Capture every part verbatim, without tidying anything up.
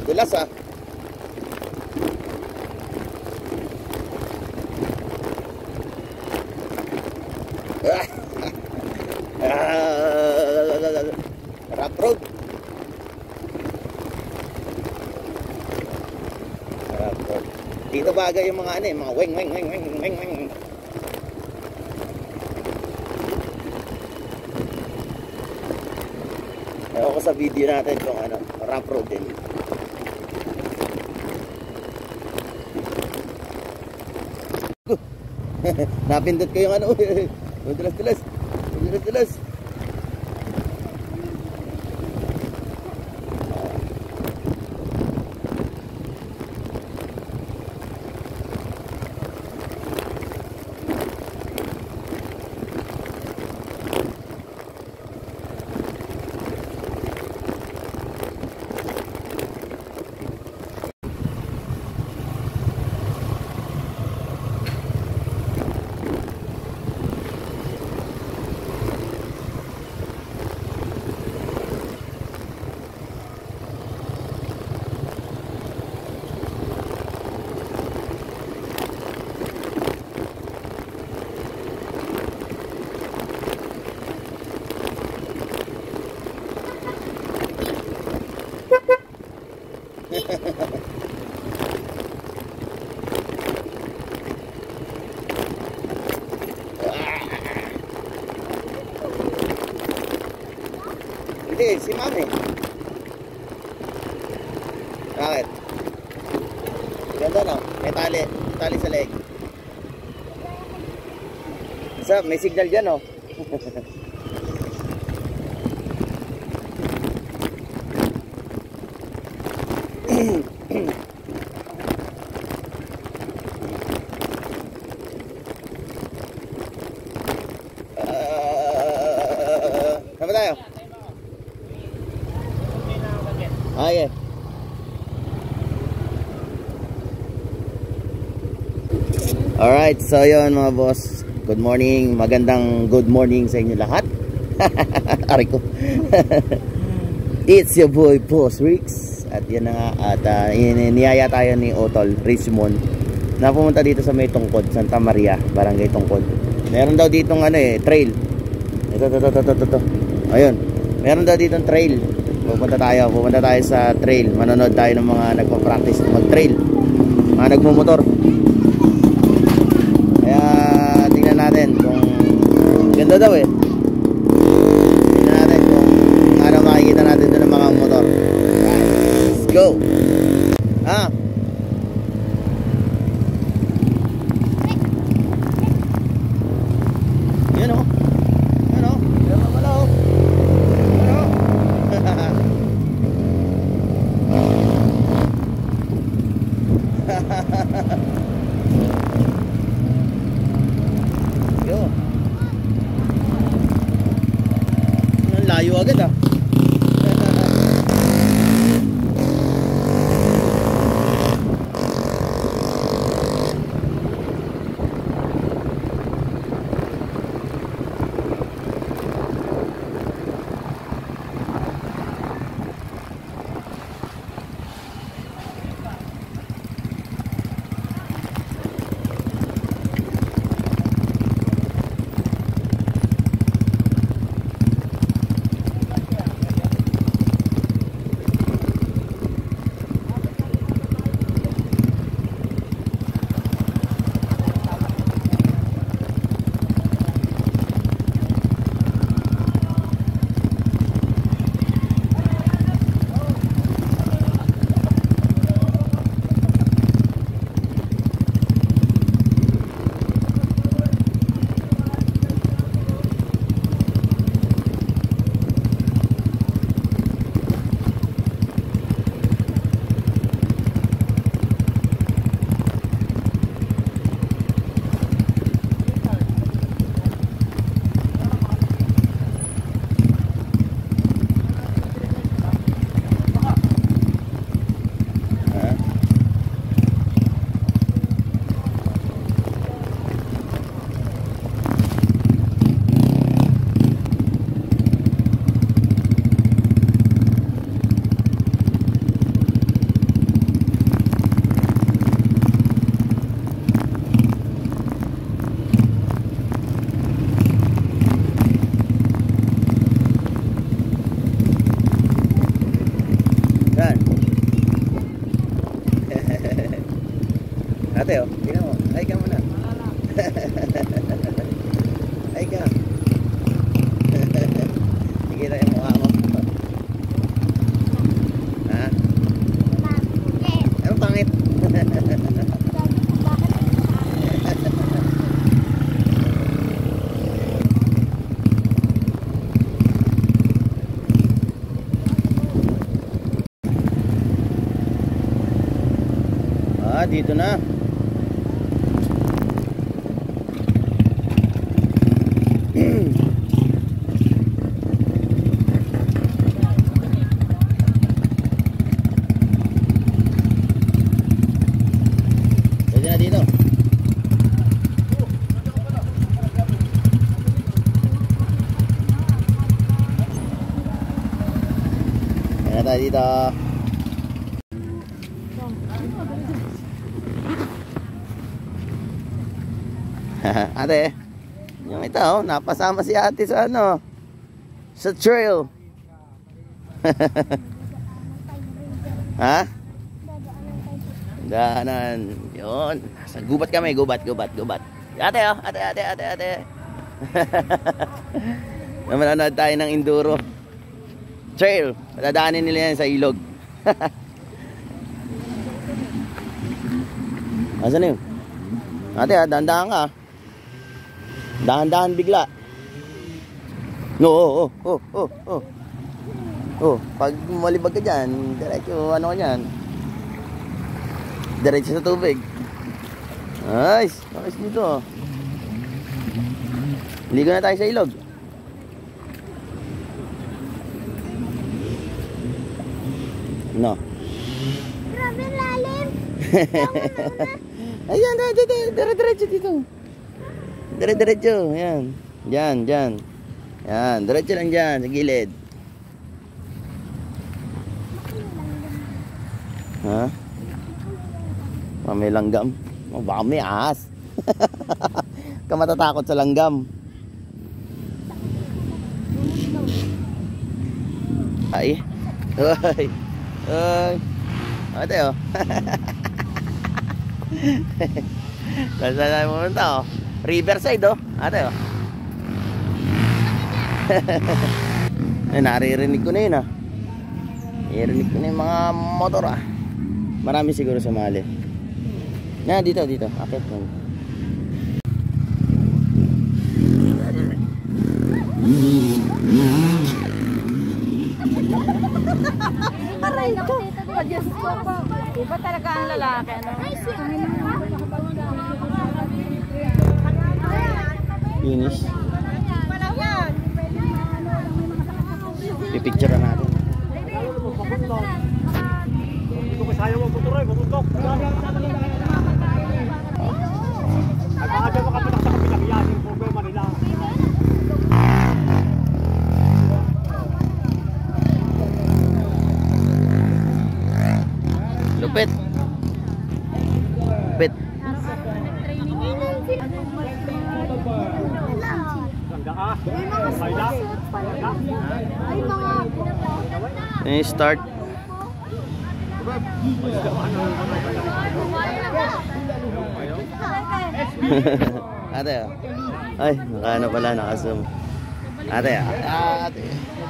Dulas ah. Rough road. Rough road. Dito bagay yung mga ano eh, mga weng weng weng weng weng weng. Ewan ko sa video natin kung ano, rough road din. Napindot ko yung ano. Dulas dulas. Dulas dulas. Hindi, si Mami. Bakit? Ganda no? May tali. May tali sa leg. Isa, may signal dyan no? Saan tayo? Ah, yeah. Alright, so yun mga boss. Good morning, magandang good morning sa inyo lahat. Aray ko. It's your boy Boss Rix. At yan na nga, at uh, niyaya tayo ni Otol Richmond na pumunta dito sa may Tungkod, Santa Maria, Barangay Tungkod. Meron daw ditong ano eh, trail. Ito, ito, ito, ito, ito. Ayun, meron daw ditong trail. Pupunta tayo, pupunta tayo sa trail. Manonood tayo ng mga nagpa-practice mag-trail, mga nagmumotor. Kaya tingnan natin kung ganda daw eh. Tingnan natin kung ano makikita natin doon ng mga motor. Right, let's go. Ah, yun o. Yun o, yun o pala o. Yo. Ang layo agad ah. Ate, oh. Tingnan mo. Ay ka muna. Ay ka. Sige na yung mukha mo. Ha? Anong pangit? Ah, dito na. Pwede na dito. Pwede na tayo dito. Ate, yung ito, oh, napasama si ate sa ano, sa trail. Ha? Daanan. Yun. Sa gubat kami, gubat, gubat, gubat. Ate, oh, ate, ate, ate, ate. Namanood tayo ng enduro trail. Dadaanin nila yan sa ilog. Asan na yun? Ate, ah, dahan-dahan ka. Dahan-dahan bigla. No, oh, oh, oh, oh, oh. Oh, pag malibag ka dyan, diretso, ano ka dyan? Diretso sa tubig. Nice, nice dito. Ligo na tayo sa ilog. No. Grabe lalim. Ayan, dire-diretso dito. Dire-diretso, ayan. Diyan, diyan. Yan, diretso lang diyan sa gilid. Ha? Oh, may langgam. Oh, baka may ahas. Ka matatakot sa langgam. Ay. Ay. Ay. Ate, oh. Saan tayo pumunta, oh? Riverside, oh. Ate, oh. Ay, naririnig ko na yun, ah. Naririnig ko na yung mga motor, ah. Marami siguro sumali. Na, dito, dito. Akit mo. Aray ko. Diyos ko po. Iba talaga ang lalaki, ano? Finish. Pipicture na natin. Lupit. Lupit. Ay, mga Ini start. Ate, oh. Ay, nakaano pala, naka-zoom. Ate, ah. Ate.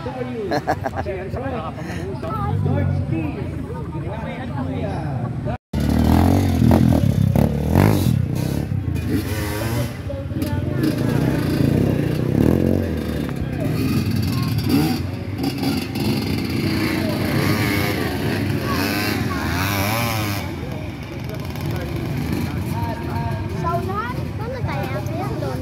saunahan. Doon na tayo. Ayan doon.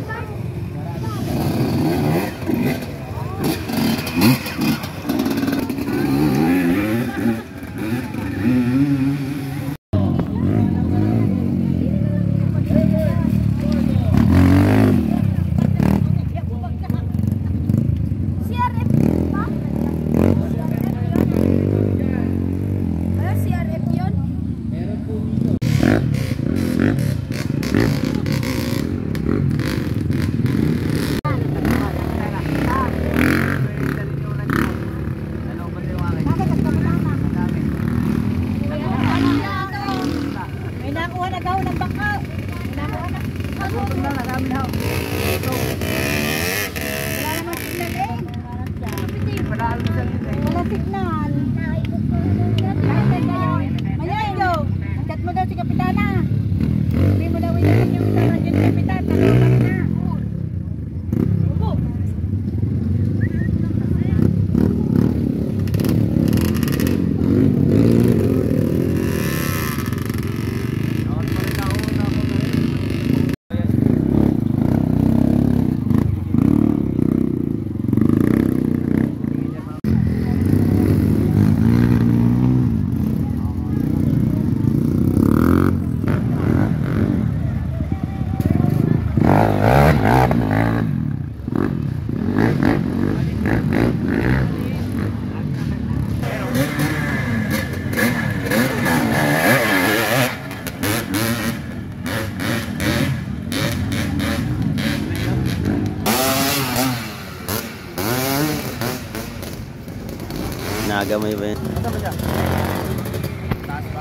Ginagamay ba yun? Ito ba siya? Taas ba?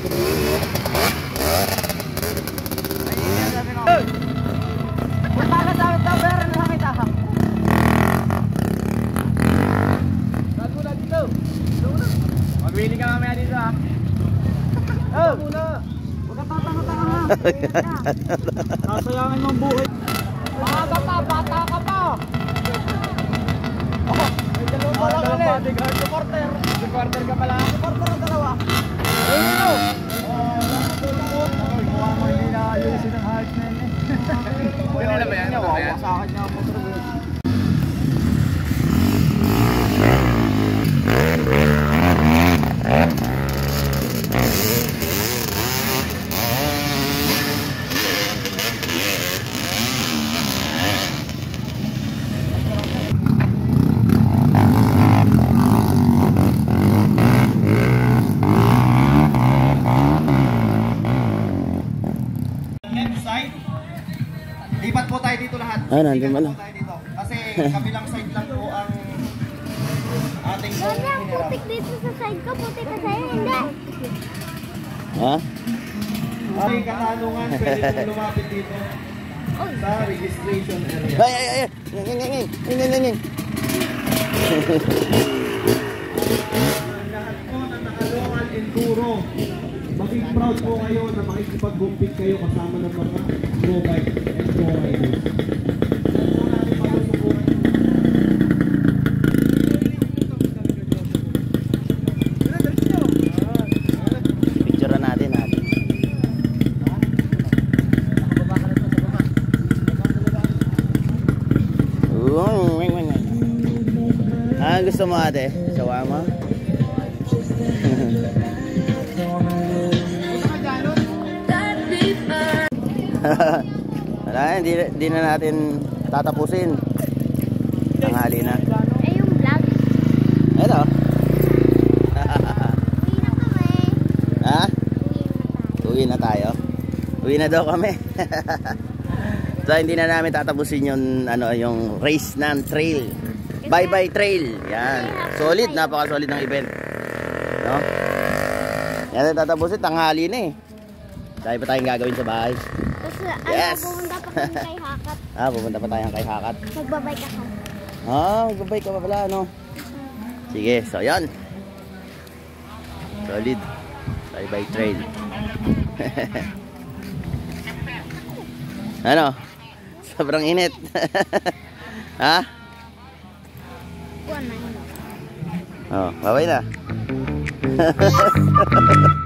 Ay, sabi ko. Punta ka sa amin daw, pero lang kita. Saan muna dito? Magbili ka mamaya dito ha. Oh! Muna! Huwag ka tatanga-tanga ha. Nasayangin mo ang buhay. Bata pa, bata ka pa. Oh, may dalawa lang ulit. Supporter. Supporter ka pala. Supporter ang dalawa. Ayun ito. Hindi na ayusin ang hype na yun eh. Hindi nila ba yan? Wawasakan niya ang motor. Lipat po tayo dito lahat. Ah, nandun Lipat pala. po tayo dito. Kasi kabilang side lang po ang ating Wala, hinirap. putik dito sa side ko. Putik ka sa'yo, hindi. Ha? Ating katanungan, pwede po lumapit dito sa registration area. Ay, ay, ay! Nging, nging, nging, nging, nging, nging. Lahat po na naka-local enduro. Maging proud po kayo na makikipag-gumpit kayo kasama ng mga go-bike and go-riders. Yan po natin pagsusubukan. Picture natin natin. Ah, gusto mo ate? Shawarma? Wala, hindi, hindi na natin tatapusin. Tanghali na. Eh, yung vlog. Ito. Uwi na kami. Ha? Uwi na tayo. Uwi na daw kami. So hindi na namin tatapusin yung ano yung race ng trail. Bye bye trail. Yan. Solid, napaka-solid ng event. No? Yan na tatapusin, tanghali na eh. Dahil pa tayong gagawin sa bahay. Tapos, Yes! ano, pumunta pa kami kay Hakat. Ah, pupunta pa tayo kay Hakat. Magbabike ako. Ah, magbabay ka pa pala, ano? Sige, so yan. Solid. Bye bye trail. Ano? Sobrang init. Ha? Kuwan na yun. Oh, babay na.